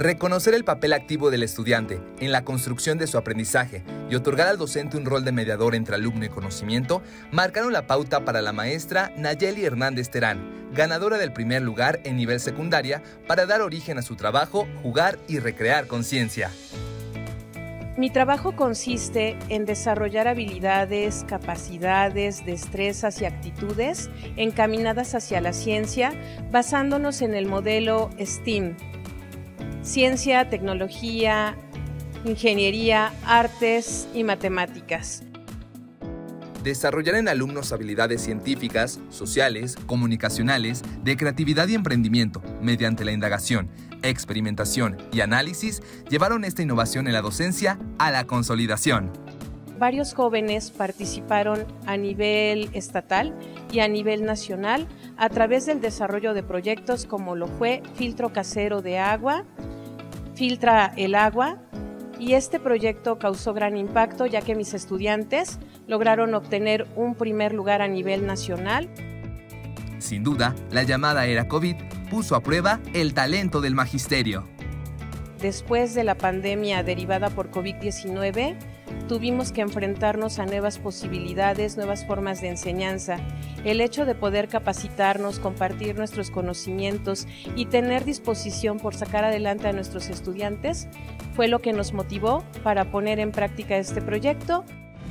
Reconocer el papel activo del estudiante en la construcción de su aprendizaje y otorgar al docente un rol de mediador entre alumno y conocimiento marcaron la pauta para la maestra Nayeli Hernández Terán, ganadora del primer lugar en nivel secundaria para dar origen a su trabajo, jugar y recrear conciencia. Mi trabajo consiste en desarrollar habilidades, capacidades, destrezas y actitudes encaminadas hacia la ciencia, basándonos en el modelo STEAM: ciencia, tecnología, ingeniería, artes y matemáticas. Desarrollar en alumnos habilidades científicas, sociales, comunicacionales, de creatividad y emprendimiento, mediante la indagación, experimentación y análisis, llevaron esta innovación en la docencia a la consolidación. Varios jóvenes participaron a nivel estatal y a nivel nacional a través del desarrollo de proyectos como lo fue Filtro Casero de Agua, Filtra el Agua, y este proyecto causó gran impacto ya que mis estudiantes lograron obtener un primer lugar a nivel nacional. Sin duda, la llamada era COVID puso a prueba el talento del magisterio. Después de la pandemia derivada por COVID-19, tuvimos que enfrentarnos a nuevas posibilidades, nuevas formas de enseñanza. El hecho de poder capacitarnos, compartir nuestros conocimientos y tener disposición por sacar adelante a nuestros estudiantes fue lo que nos motivó para poner en práctica este proyecto.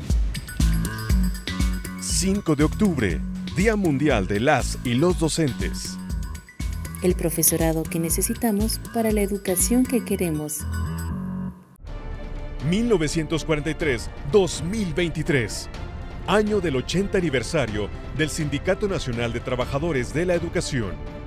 5 de octubre, Día Mundial de las y los Docentes. El profesorado que necesitamos para la educación que queremos. 1943-2023, año del 80 aniversario del Sindicato Nacional de Trabajadores de la Educación.